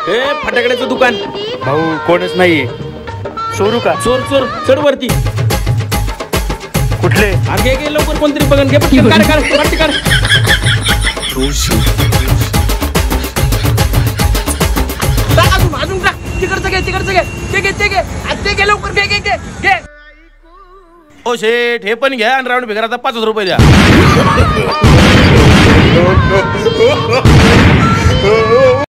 हे फटाकड्याचं दुकान. भाऊ कोणच नाहीये. चोरू का? चोर चोर चढ वरती. कुठले? अगे गे लवकर कोणतरी बघन घे पटकन. काढ काढ वरती काढ. अजून तिकडचं घे तिकडचं घे. ते घे लवकर घे. ओ शेठ हे पण घ्या आणि राऊंड भिकाराचा 5,000 रुपये द्या.